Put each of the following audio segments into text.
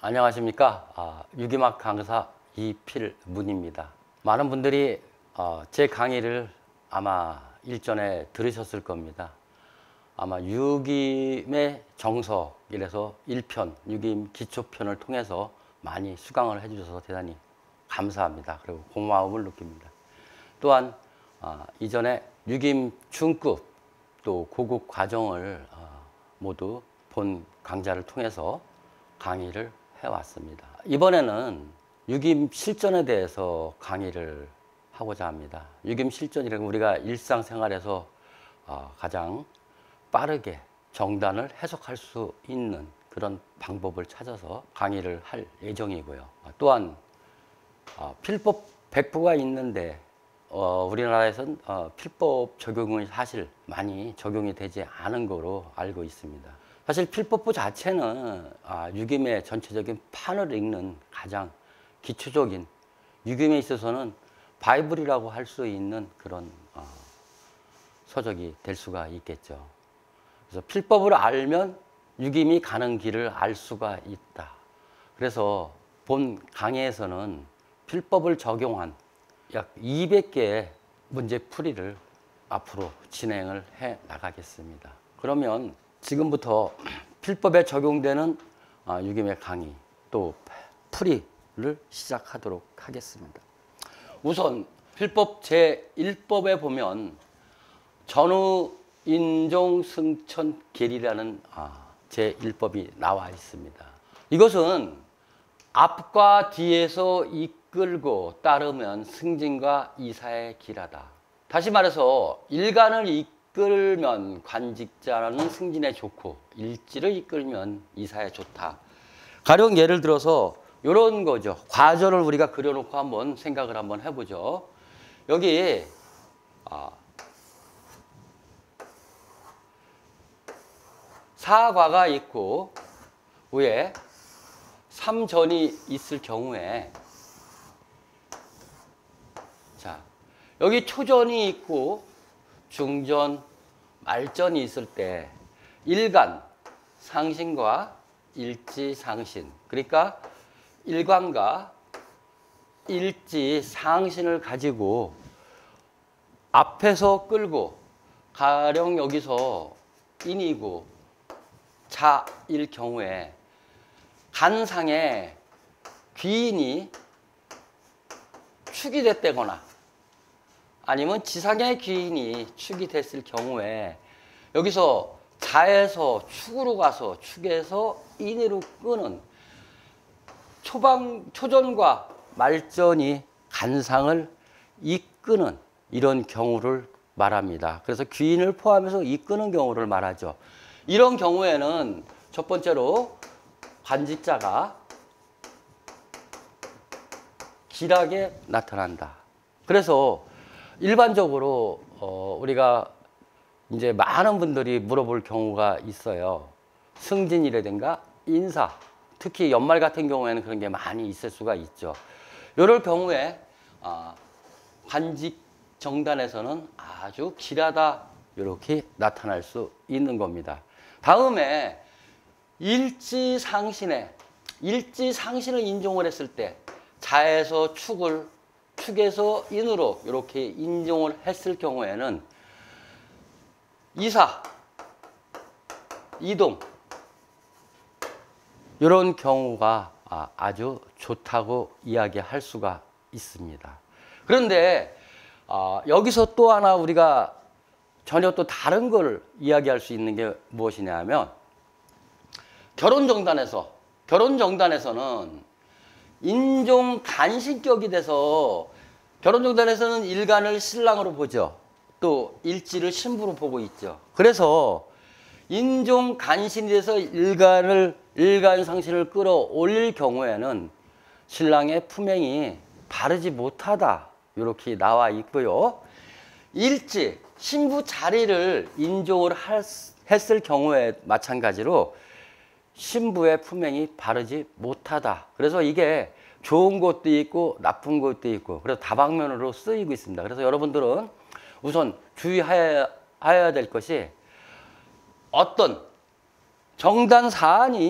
안녕하십니까. 유기막 강사 이필문입니다. 많은 분들이 제 강의를 아마 일전에 들으셨을 겁니다. 아마 유김의 정석, 이래서 1편, 유김 기초편을 통해서 많이 수강을 해주셔서 대단히 감사합니다. 그리고 고마움을 느낍니다. 또한 이전에 유김 중급 또 고급 과정을 모두 본 강좌를 통해서 강의를 해왔습니다. 이번에는 유김 실전에 대해서 강의를 하고자 합니다. 유김 실전이라는 우리가 일상생활에서 가장 빠르게 정단을 해석할 수 있는 그런 방법을 찾아서 강의를 할 예정이고요. 또한 필법 100부가 있는데 우리나라에서는 필법 적용이 사실 많이 적용이 되지 않은 거로 알고 있습니다. 사실 필법부 자체는 유김의 전체적인 판을 읽는 가장 기초적인, 유김에 있어서는 바이블이라고 할 수 있는 그런 서적이 될 수가 있겠죠. 그래서 필법을 알면 유김이 가는 길을 알 수가 있다. 그래서 본 강의에서는 필법을 적용한 약 200개의 문제풀이를 앞으로 진행을 해 나가겠습니다. 그러면 지금부터 필법에 적용되는 유김의 강의 또 풀이를 시작하도록 하겠습니다. 우선 필법 제1법에 보면 전후 인종 승천 계리라는 제1법이 나와 있습니다. 이것은 앞과 뒤에서 이끌고 따르면 승진과 이사의 길하다. 다시 말해서 일간을 이끌면 관직자는 승진에 좋고 일지를 이끌면 이사에 좋다. 가령 예를 들어서 이런 거죠. 과절을 우리가 그려놓고 한번 생각을 한번 해보죠. 여기 사과가 있고 위에 삼전이 있을 경우에, 자, 여기 초전이 있고 중전, 말전이 있을 때 일간, 상신과 일지, 상신, 그러니까 일관과 일지, 상신을 가지고 앞에서 끌고, 가령 여기서 인이고 자일 경우에 간상에 귀인이 축이 됐다거나 아니면 지상의 귀인이 축이 됐을 경우에 여기서 자에서 축으로 가서 축에서 인으로 끄는 초전과 말전이 간상을 이끄는 이런 경우를 말합니다. 그래서 귀인을 포함해서 이끄는 경우를 말하죠. 이런 경우에는 첫 번째로 관직자가 길하게 나타난다. 그래서 일반적으로 우리가 이제 많은 분들이 물어볼 경우가 있어요. 승진이라든가 인사, 특히 연말 같은 경우에는 그런 게 많이 있을 수가 있죠. 이럴 경우에 관직 정단에서는 아주 길하다 이렇게 나타날 수 있는 겁니다. 다음에 일지상신을 인종을 했을 때 자에서 축을, 축에서 인으로 이렇게 인종을 했을 경우에는 이사, 이동 이런 경우가 아주 좋다고 이야기할 수가 있습니다. 그런데 여기서 또 하나 우리가 전혀 또 다른 걸 이야기할 수 있는 게 무엇이냐 하면 결혼정단에서는 인종 간신격이 돼서 결혼정단에서는 일간을 신랑으로 보죠. 또 일지를 신부로 보고 있죠. 그래서 인종 간신이 돼서 일간상신을 끌어올릴 경우에는 신랑의 품행이 바르지 못하다 이렇게 나와 있고요. 일지, 신부 자리를 인종을 했을 경우에 마찬가지로 신부의 품행이 바르지 못하다. 그래서 이게 좋은 것도 있고 나쁜 것도 있고 그래서 다방면으로 쓰이고 있습니다. 그래서 여러분들은 우선 주의해야 될 것이 어떤 정단 사안이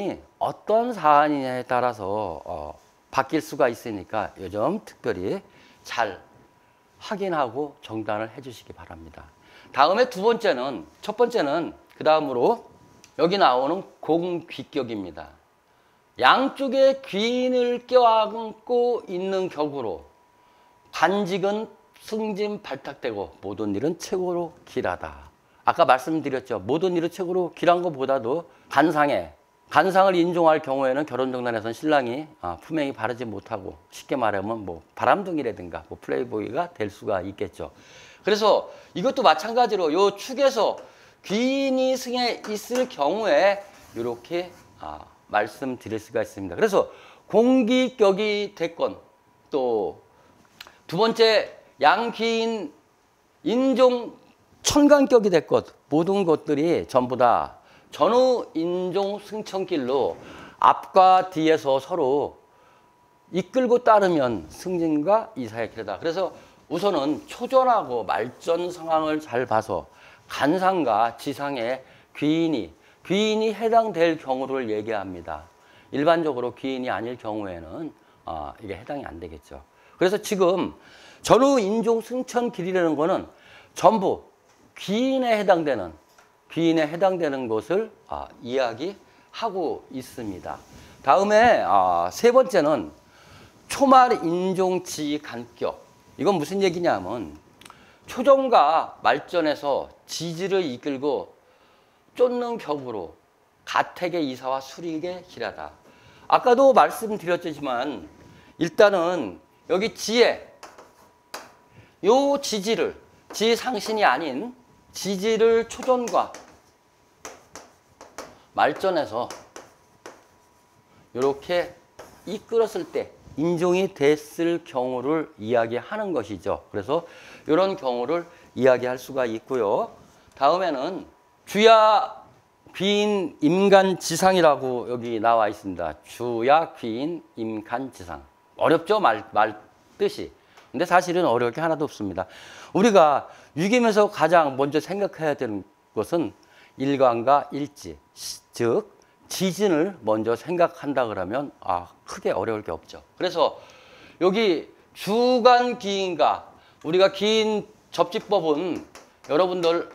어떤 사안이냐에 따라서 바뀔 수가 있으니까 요 점 특별히 잘 확인하고 정단을 해주시기 바랍니다. 다음에 두 번째는, 첫 번째는 그 다음으로 여기 나오는 공귀격입니다. 양쪽에 귀인을 껴안고 있는 격으로 관직은 승진 발탁되고 모든 일은 최고로 길하다. 아까 말씀드렸죠. 모든 일은 최고로 길한 것보다도 간상을 인종할 경우에는 결혼정단에서는 신랑이 품행이 바르지 못하고 쉽게 말하면 뭐 바람둥이라든가 뭐 플레이보이가 될 수가 있겠죠. 그래서 이것도 마찬가지로 요 축에서 귀인이 승에 있을 경우에 이렇게 말씀드릴 수가 있습니다. 그래서 공귀격이 됐건 또 두 번째 양귀인 인종 천간격이 됐건 모든 것들이 전부 다 전후 인종 승천길로 앞과 뒤에서 서로 이끌고 따르면 승진과 이사의 길이다. 그래서 우선은 초전하고 말전 상황을 잘 봐서 간상과 지상의 귀인이 해당될 경우를 얘기합니다. 일반적으로 귀인이 아닐 경우에는 이게 해당이 안 되겠죠. 그래서 지금 전후 인종 승천 길이라는 거는 전부 귀인에 해당되는 것을 이야기하고 있습니다. 다음에 세 번째는 초말 인종지 간격. 이건 무슨 얘기냐면 초전과 말전에서 지지를 이끌고 쫓는 격으로 가택의 이사와 수릭의 길하다. 아까도 말씀드렸지만 일단은 여기 지혜, 요 지상신이 아닌 지지를 초전과 말전에서 이렇게 이끌었을 때 인종이 됐을 경우를 이야기하는 것이죠. 그래서 이런 경우를 이야기할 수가 있고요. 다음에는 주야 귀인 임간지상이라고 여기 나와 있습니다. 주야 귀인 임간지상. 어렵죠? 말 뜻이. 근데 사실은 어려울 게 하나도 없습니다. 우리가 유기면서 가장 먼저 생각해야 되는 것은 일관과 일지, 즉 지진을 먼저 생각한다 그러면 크게 어려울 게 없죠. 그래서 여기 주간 기인과 우리가 기인 접지법은 여러분들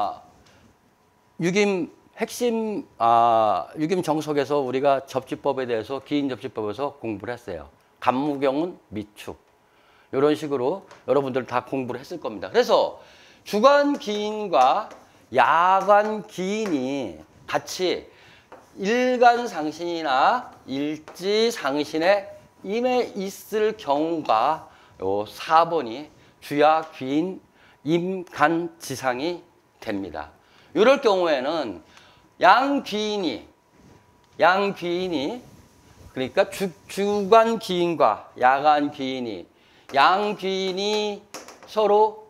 핵심 유김 정석에서 우리가 접지법에 대해서 기인 접지법에서 공부를 했어요. 간무경은 미축 이런 식으로 여러분들 다 공부를 했을 겁니다. 그래서 주간 기인과 야간 기인이 같이 일간상신이나 일지상신에 임해 있을 경우가 요 4번이 주야 귀인 임간지상이 됩니다. 이럴 경우에는 양귀인이 그러니까 주간 귀인과 야간 귀인이 양귀인이 서로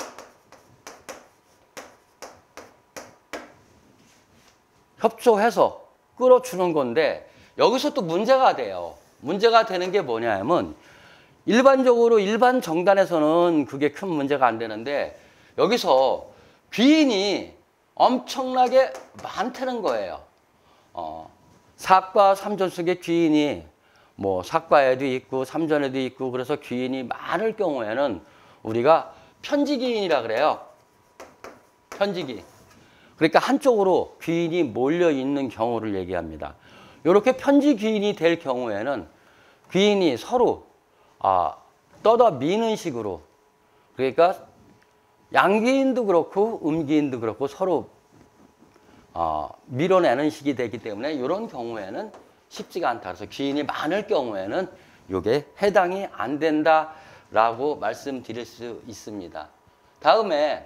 협조해서 끌어주는 건데 여기서 또 문제가 돼요. 문제가 되는 게 뭐냐면 일반적으로 일반 정단에서는 그게 큰 문제가 안 되는데 여기서 귀인이 엄청나게 많다는 거예요. 사과 삼전 속에 귀인이 뭐 사과에도 있고 삼전에도 있고 그래서 귀인이 많을 경우에는 우리가 편지귀인이라 그래요. 편지귀. 그러니까 한쪽으로 귀인이 몰려 있는 경우를 얘기합니다. 이렇게 편지귀인이 될 경우에는 귀인이 서로 떠다 미는 식으로 그러니까 양귀인도 그렇고 음귀인도 그렇고 서로 밀어내는 식이 되기 때문에 이런 경우에는 쉽지가 않다. 그래서 귀인이 많을 경우에는 이게 해당이 안 된다라고 말씀드릴 수 있습니다. 다음에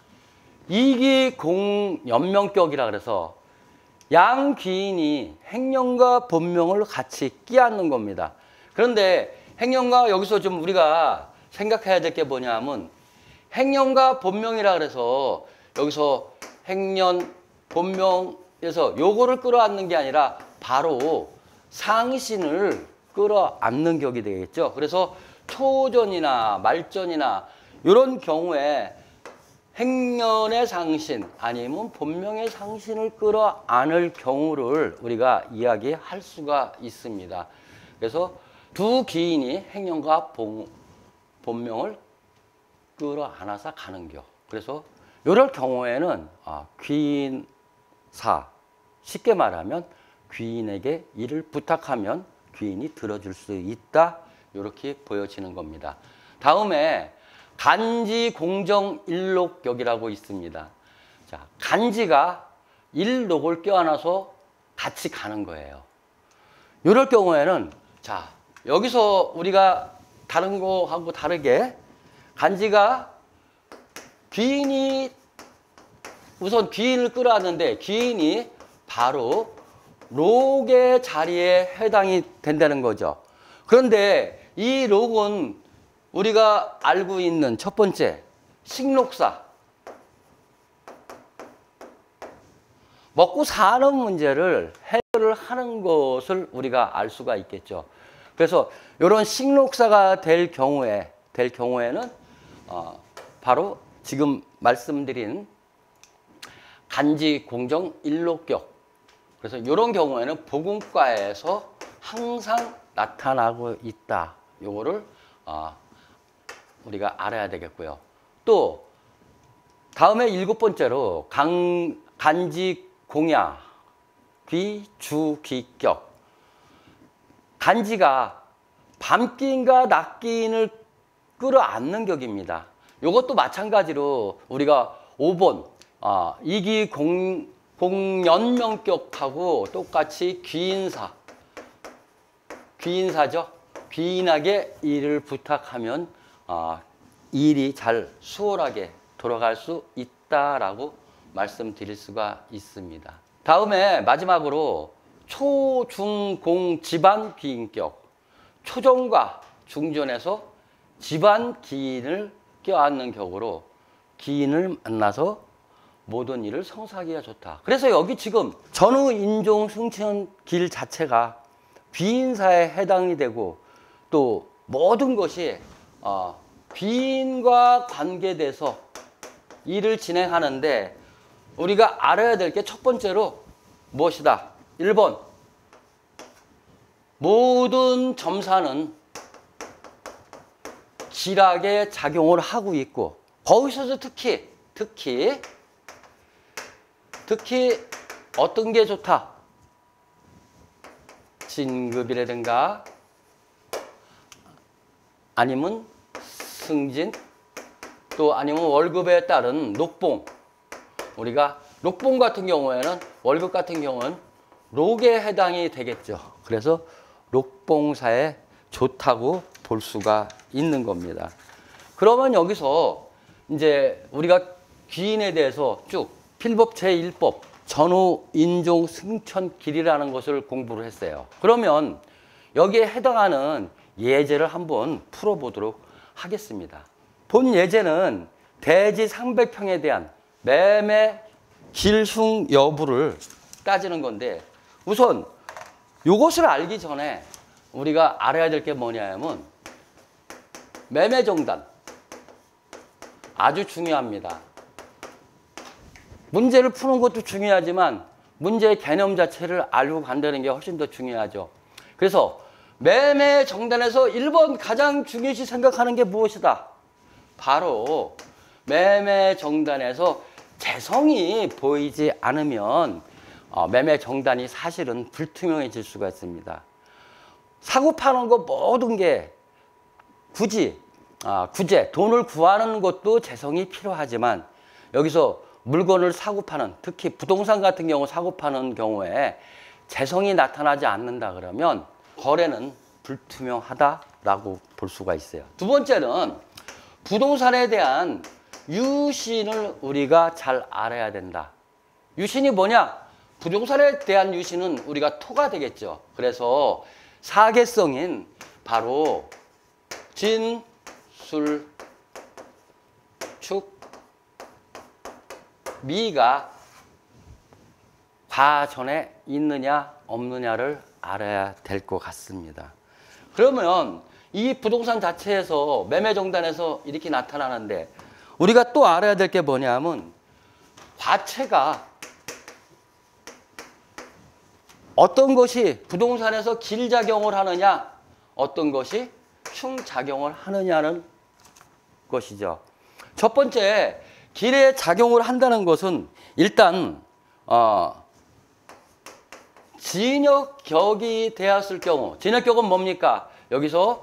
이기공연명격이라 그래서 양귀인이 행령과 본명을 같이 끼얹는 겁니다. 그런데 행령과 여기서 좀 우리가 생각해야 될 게 뭐냐면 행령과 본명이라 그래서 여기서 행년, 본명에서 요거를 끌어안는 게 아니라 바로 상신을 끌어안는 격이 되겠죠. 그래서 초전이나 말전이나 이런 경우에 행년의 상신 아니면 본명의 상신을 끌어안을 경우를 우리가 이야기할 수가 있습니다. 그래서 두 귀인이 행년과 본명을 끌어안아서 가는 겨. 그래서 이럴 경우에는 귀인사, 쉽게 말하면 귀인에게 일을 부탁하면 귀인이 들어줄 수 있다. 이렇게 보여지는 겁니다. 다음에 간지 공정 일록격이라고 있습니다. 자, 간지가 일록을 껴안아서 같이 가는 거예요. 이럴 경우에는 자, 여기서 우리가 다른 거하고 다르게 간지가 귀인이 우선 귀인을 끌어안는데 귀인이 바로 록의 자리에 해당이 된다는 거죠. 그런데 이 록은 우리가 알고 있는 첫 번째 식록사, 먹고 사는 문제를 해결을 하는 것을 우리가 알 수가 있겠죠. 그래서 이런 식록사가 될 경우에는 바로 지금 말씀드린 간지 공정 일록격. 그래서 이런 경우에는 복음과에서 항상 나타나고 있다. 요거를 우리가 알아야 되겠고요. 또 다음에 7번째로 간지 공야 귀 주 귀격. 간지가 밤기인과 낮기인을 끌어안는 격입니다. 이것도 마찬가지로 우리가 5번 이기 공연명격하고 똑같이 귀인사죠. 귀인에게 일을 부탁하면 일이 잘 수월하게 돌아갈 수 있다라고 말씀드릴 수가 있습니다. 다음에 마지막으로 초, 중, 공, 집안 귀인격. 초전과 중전에서 집안 기인을 껴안는 격으로 기인을 만나서 모든 일을 성사하기가 좋다. 그래서 여기 지금 전후 인종 승천 길 자체가 귀인사에 해당이 되고 또 모든 것이 귀인과 관계돼서 일을 진행하는데 우리가 알아야 될 게 첫 번째로 무엇이다? 1번 모든 점사는 지락에 작용을 하고 있고 거기서도 특히 어떤 게 좋다? 진급이라든가 아니면 승진 또 아니면 월급에 따른 녹봉. 우리가 녹봉 같은 경우에는 월급 같은 경우는 록에 해당이 되겠죠. 그래서 록봉사에 좋다고 볼 수가 있는 겁니다. 그러면 여기서 이제 우리가 귀인에 대해서 쭉 필법 제1법 전후 인종 승천 길이라는 것을 공부를 했어요. 그러면 여기에 해당하는 예제를 한번 풀어보도록 하겠습니다. 본 예제는 대지 상백평에 대한 매매 길흉 여부를 따지는 건데 우선 이것을 알기 전에 우리가 알아야 될 게 뭐냐면 매매정단 아주 중요합니다. 문제를 푸는 것도 중요하지만 문제의 개념 자체를 알고 간다는 게 훨씬 더 중요하죠. 그래서 매매정단에서 1번 가장 중요시 생각하는 게 무엇이다? 바로 매매정단에서 재성이 보이지 않으면 매매정단이 사실은 불투명해질 수가 있습니다. 사고 파는 거 모든 게 구제, 돈을 구하는 것도 재성이 필요하지만 여기서 물건을 사고 파는, 특히 부동산 같은 경우 사고 파는 경우에 재성이 나타나지 않는다 그러면 거래는 불투명하다라고 볼 수가 있어요. 두 번째는 부동산에 대한 유신을 우리가 잘 알아야 된다. 유신이 뭐냐? 부동산에 대한 유신은 우리가 토가 되겠죠. 그래서 사계성인 바로 진, 술, 축, 미가 과전에 있느냐 없느냐를 알아야 될 것 같습니다. 그러면 이 부동산 자체에서 매매정단에서 이렇게 나타나는데 우리가 또 알아야 될 게 뭐냐면 과체가 어떤 것이 부동산에서 길작용을 하느냐, 어떤 것이 충작용을 하느냐는 것이죠. 첫 번째, 길에 작용을 한다는 것은 일단 진역격이 되었을 경우, 진역격은 뭡니까? 여기서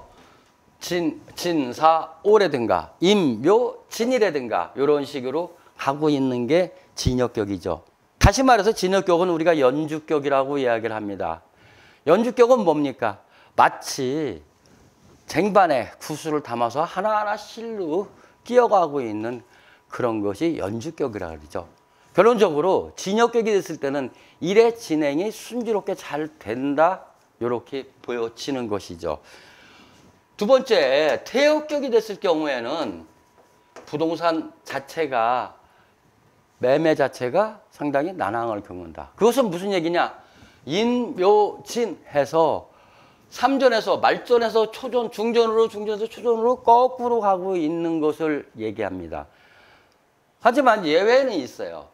진사, 오라든가 임묘, 진이라든가 이런 식으로 가고 있는 게 진역격이죠. 다시 말해서 진역격은 우리가 연주격이라고 이야기를 합니다. 연주격은 뭡니까? 마치 쟁반에 구슬을 담아서 하나하나 실로 끼어가고 있는 그런 것이 연주격이라고 그러죠. 결론적으로 진역격이 됐을 때는 일의 진행이 순조롭게 잘 된다, 이렇게 보여지는 것이죠. 두 번째, 태역격이 됐을 경우에는 부동산 자체가, 매매 자체가 상당히 난항을 겪는다. 그것은 무슨 얘기냐? 인묘진 해서 삼전에서 말전에서 초전, 중전으로, 중전에서 초전으로 거꾸로 가고 있는 것을 얘기합니다. 하지만 예외는 있어요.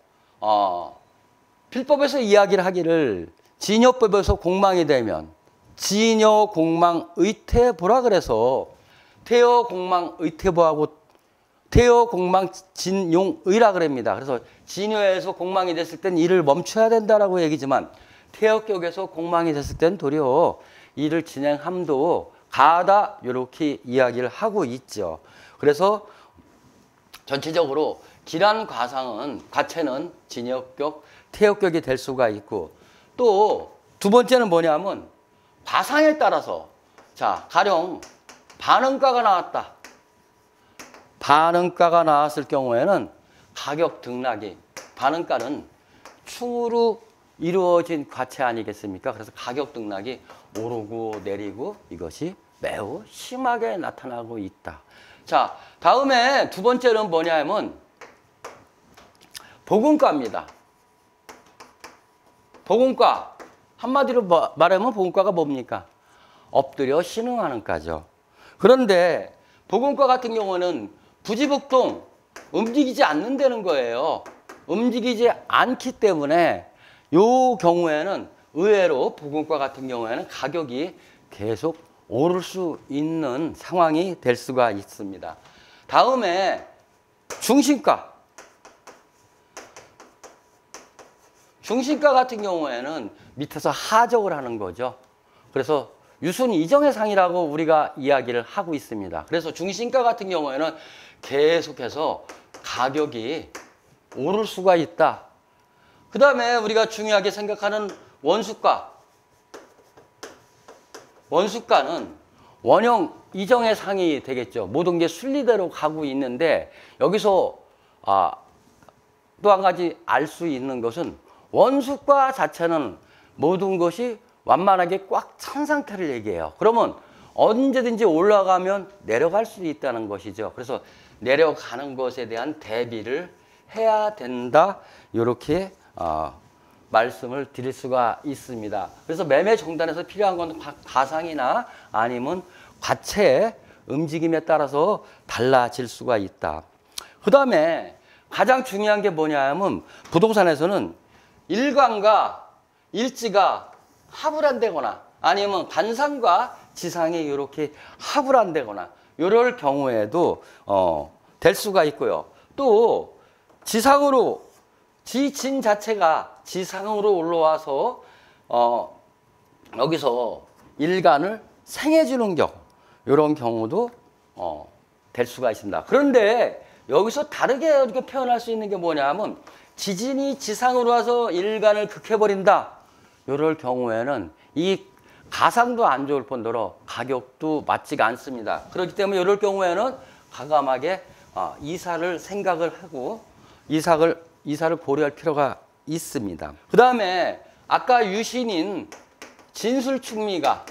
필법에서 이야기를 하기를 진여법에서 공망이 되면 진여 공망 의태보라 그래서 태여 공망 의태보하고 태여 공망 진용의라 그럽니다. 그래서 진여에서 공망이 됐을 땐 일을 멈춰야 된다라고 얘기지만 태역격에서 공망이 됐을 땐 도리어 일을 진행함도 가하다, 이렇게 이야기를 하고 있죠. 그래서 전체적으로 길한 과체는 진역격, 태역격이 될 수가 있고, 또 두 번째는 뭐냐면 과상에 따라서, 자, 가령 반응가가 나왔다. 반응가가 나왔을 경우에는 가격 등락이, 반응가는 충으로 이루어진 과체 아니겠습니까? 그래서 가격 등락이 오르고 내리고 이것이 매우 심하게 나타나고 있다. 자, 다음에 두 번째는 뭐냐면 보금가입니다. 보금가. 한마디로 말하면 보금가가 뭡니까? 엎드려 신흥하는 가죠. 그런데 보금가 같은 경우는 부지북동 움직이지 않는다는 거예요. 움직이지 않기 때문에 이 경우에는 의외로 보금가 같은 경우에는 가격이 계속 오를 수 있는 상황이 될 수가 있습니다. 다음에 중심가. 중심가 같은 경우에는 밑에서 하적을 하는 거죠. 그래서 유순 이정의 상이라고 우리가 이야기를 하고 있습니다. 그래서 중심가 같은 경우에는 계속해서 가격이 오를 수가 있다. 그 다음에 우리가 중요하게 생각하는 원수가. 원수가는 원형 이정의 상이 되겠죠. 모든 게 순리대로 가고 있는데 여기서 또 한 가지 알 수 있는 것은 원수가 자체는 모든 것이 완만하게 꽉 찬 상태를 얘기해요. 그러면 언제든지 올라가면 내려갈 수 있다는 것이죠. 그래서 내려가는 것에 대한 대비를 해야 된다, 이렇게 말씀을 드릴 수가 있습니다. 그래서 매매 정단에서 필요한 건 가상이나 아니면 과체의 움직임에 따라서 달라질 수가 있다. 그 다음에 가장 중요한 게 뭐냐 하면 부동산에서는 일관과 일지가 합을 안 되거나 아니면 관상과 지상이 이렇게 합을 안 되거나 이럴 경우에도 될 수가 있고요. 또 지상으로 지진 자체가 지상으로 올라와서 여기서 일간을 생해 주는 경우, 이런 경우도 될 수가 있습니다. 그런데 여기서 다르게 이렇게 표현할 수 있는 게 뭐냐면 지진이 지상으로 와서 일간을 극해버린다. 이럴 경우에는 이 가상도 안 좋을 뿐더러 가격도 맞지가 않습니다. 그렇기 때문에 이럴 경우에는 과감하게 이사를 생각을 하고 이사를 고려할 필요가 있습니다. 그 다음에 아까 유신인 진술충미가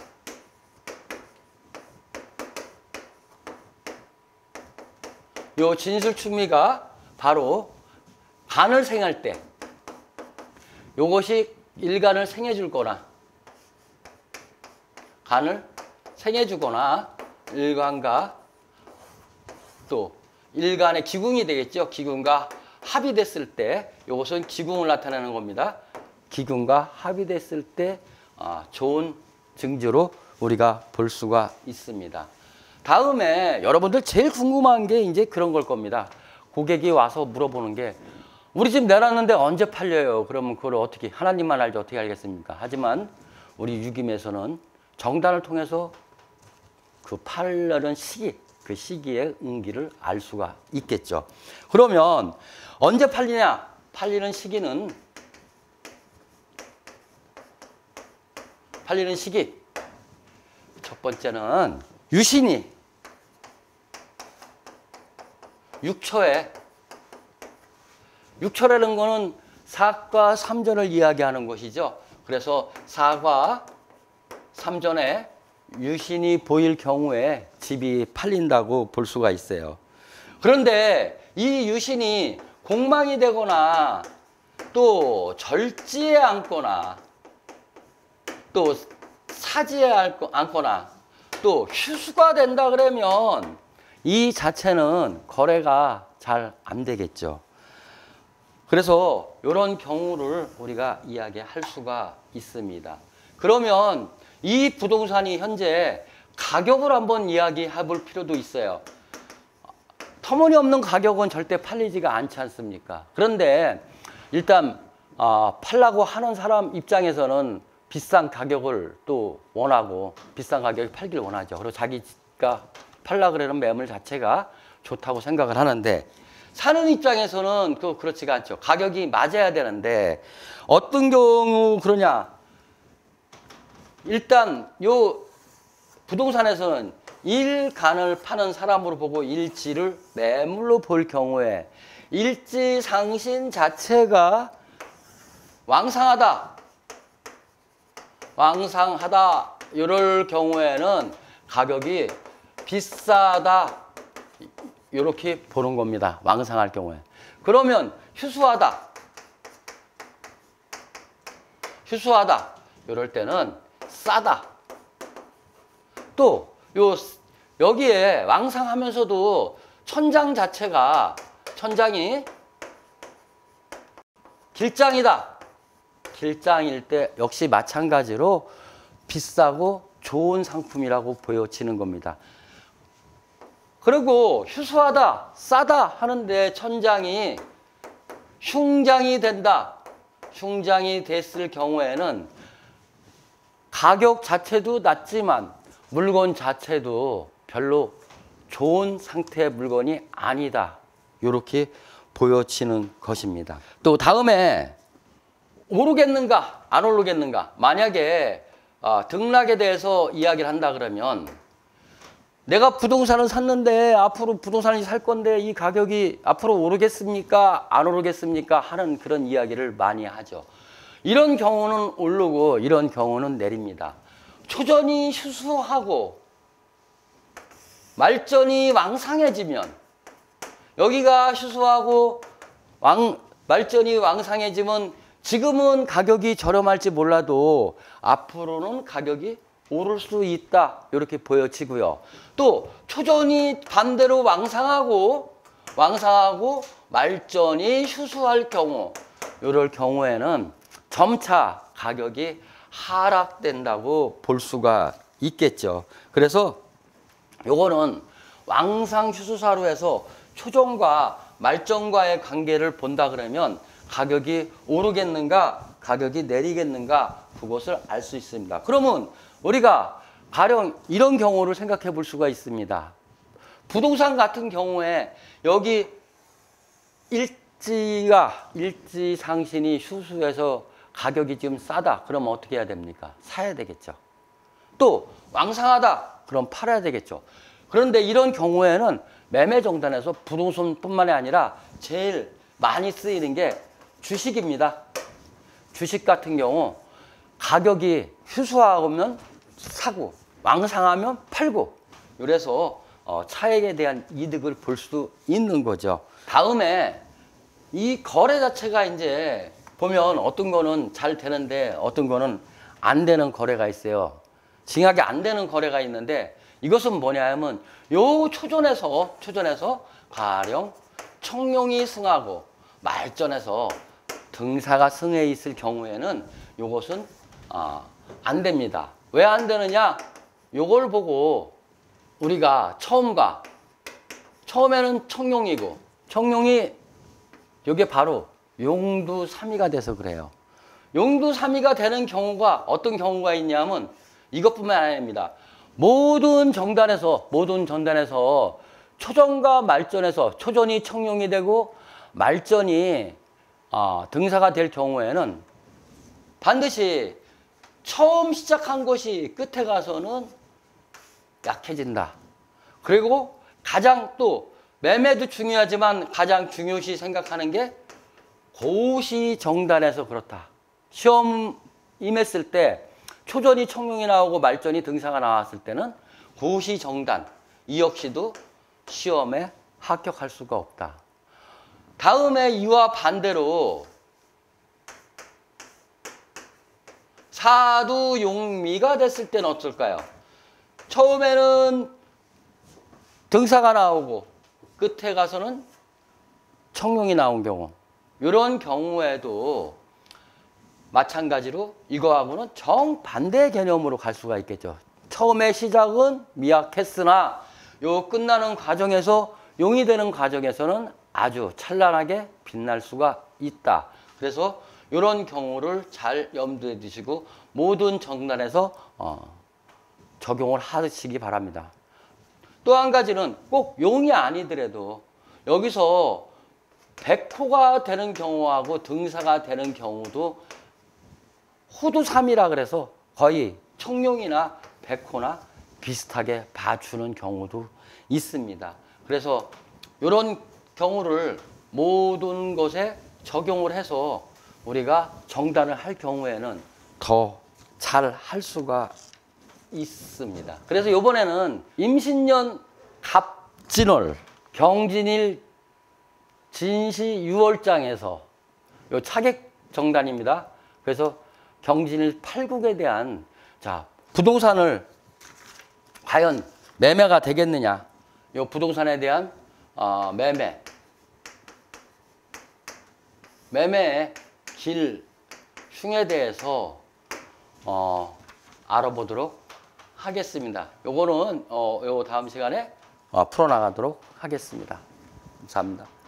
요 진술충미가 바로 간을 생할 때 요것이 일간을 생해줄 거나 간을 생해주거나 일간과 또 일간의 기궁이 되겠죠. 기궁과 합이 됐을 때 이것은 기궁을 나타내는 겁니다. 기궁과 합이 됐을 때 좋은 증조로 우리가 볼 수가 있습니다. 다음에 여러분들 제일 궁금한 게 이제 그런 걸 겁니다. 고객이 와서 물어보는 게 우리 집 내놨는데 언제 팔려요? 그러면 그걸 어떻게 하나님만 알지 어떻게 알겠습니까? 하지만 우리 유김에서는 정단을 통해서 그 팔려는 시기, 그 시기의 운기를 알 수가 있겠죠. 그러면 언제 팔리냐? 팔리는 시기 첫 번째는 유신이 6초라는 거는 사과 삼전을 이야기하는 것이죠. 그래서 사과 삼전에 유신이 보일 경우에 집이 팔린다고 볼 수가 있어요. 그런데 이 유신이 공망이 되거나 또 절지에 앉거나 또 사지에 앉거나 또 휴수가 된다 그러면 이 자체는 거래가 잘 안 되겠죠. 그래서 이런 경우를 우리가 이야기할 수가 있습니다. 그러면 이 부동산이 현재 가격을 한번 이야기해 볼 필요도 있어요. 터무니없는 가격은 절대 팔리지가 않지 않습니까? 그런데 일단 팔라고 하는 사람 입장에서는 비싼 가격을 또 원하고 비싼 가격에 팔길 원하죠. 그리고 자기가 팔라 그러는 매물 자체가 좋다고 생각을 하는데 사는 입장에서는 그렇지가 않죠. 가격이 맞아야 되는데 어떤 경우 그러냐? 일단 요 부동산에서는 일간을 파는 사람으로 보고 일지를 매물로 볼 경우에 일지상신 자체가 왕상하다 이럴 경우에는 가격이 비싸다 이렇게 보는 겁니다. 왕상할 경우에. 그러면 휴수하다 이럴 때는 싸다. 또 여기에 왕상하면서도 천장이 길장이다. 길장일 때 역시 마찬가지로 비싸고 좋은 상품이라고 보여지는 겁니다. 그리고 휴수하다, 싸다 하는데 천장이 흉장이 된다. 흉장이 됐을 경우에는 가격 자체도 낮지만 물건 자체도 별로 좋은 상태의 물건이 아니다. 이렇게 보여지는 것입니다. 또 다음에 오르겠는가 안 오르겠는가. 만약에 등락에 대해서 이야기를 한다 그러면 내가 부동산을 샀는데 앞으로 부동산을 살 건데 이 가격이 앞으로 오르겠습니까? 안 오르겠습니까? 하는 그런 이야기를 많이 하죠. 이런 경우는 오르고 이런 경우는 내립니다. 초전이 휴수하고 말전이 왕상해지면 여기가 휴수하고 말전이 왕상해지면 지금은 가격이 저렴할지 몰라도 앞으로는 가격이 오를 수 있다. 이렇게 보여지고요. 또 초전이 반대로 왕상하고 말전이 휴수할 경우 이럴 경우에는 점차 가격이 하락된다고 볼 수가 있겠죠. 그래서 요거는 왕상 휴수사로 해서 초전과 말전과의 관계를 본다 그러면 가격이 오르겠는가 가격이 내리겠는가 그것을 알 수 있습니다. 그러면 우리가 가령 이런 경우를 생각해 볼 수가 있습니다. 부동산 같은 경우에 여기 일지상신이 휴수해서 가격이 지금 싸다. 그러면 어떻게 해야 됩니까? 사야 되겠죠. 또 왕상하다. 그럼 팔아야 되겠죠. 그런데 이런 경우에는 매매 정단에서 부동산뿐만이 아니라 제일 많이 쓰이는 게 주식입니다. 주식 같은 경우 가격이 휴수하면 사고 왕상하면 팔고 이래서 차익에 대한 이득을 볼 수 있는 거죠. 다음에 이 거래 자체가 이제 보면 어떤 거는 잘 되는데 어떤 거는 안 되는 거래가 있어요. 징하게 안 되는 거래가 있는데 이것은 뭐냐 하면 요 초전에서 가령 청룡이 승하고 말전에서 등사가 승해 있을 경우에는 요것은 안 됩니다. 왜 안 되느냐? 요걸 보고 우리가 처음에는 청룡이고 청룡이 요게 바로 용두삼이가 돼서 그래요. 용두삼이가 되는 경우가 어떤 경우가 있냐면 이것뿐만 아닙니다. 모든 전단에서 초전과 말전에서 초전이 청룡이 되고 말전이 등사가 될 경우에는 반드시 처음 시작한 것이 끝에 가서는 약해진다. 그리고 가장 또 매매도 중요하지만 가장 중요시 생각하는 게 고시 정단에서 그렇다. 시험 임했을 때 초전이 청룡이 나오고 말전이 등사가 나왔을 때는 고시 정단 이 역시도 시험에 합격할 수가 없다. 다음에 이와 반대로 사두용미가 됐을 때는 어떨까요? 처음에는 등사가 나오고 끝에 가서는 청룡이 나온 경우 이런 경우에도 마찬가지로 이거하고는 정반대 개념으로 갈 수가 있겠죠. 처음에 시작은 미약했으나 요 끝나는 과정에서 용이 되는 과정에서는 아주 찬란하게 빛날 수가 있다. 그래서 이런 경우를 잘 염두에 두시고 모든 정단에서 적용을 하시기 바랍니다. 또 한 가지는 꼭 용이 아니더라도 여기서 백호가 되는 경우하고 등사가 되는 경우도 호두삼이라 그래서 거의 청룡이나 백호나 비슷하게 봐주는 경우도 있습니다. 그래서 이런 경우를 모든 것에 적용을 해서 우리가 정단을 할 경우에는 더 잘 할 수가 있습니다. 그래서 이번에는 임신년 갑진월 경진일 진시 6월장에서 요 차객 정단입니다. 그래서 경진일 8국에 대한 부동산을 과연 매매가 되겠느냐, 요 부동산에 대한 매매의 길 흉에 대해서 알아보도록 하겠습니다. 요거는 요 다음 시간에 풀어나가도록 하겠습니다. 감사합니다.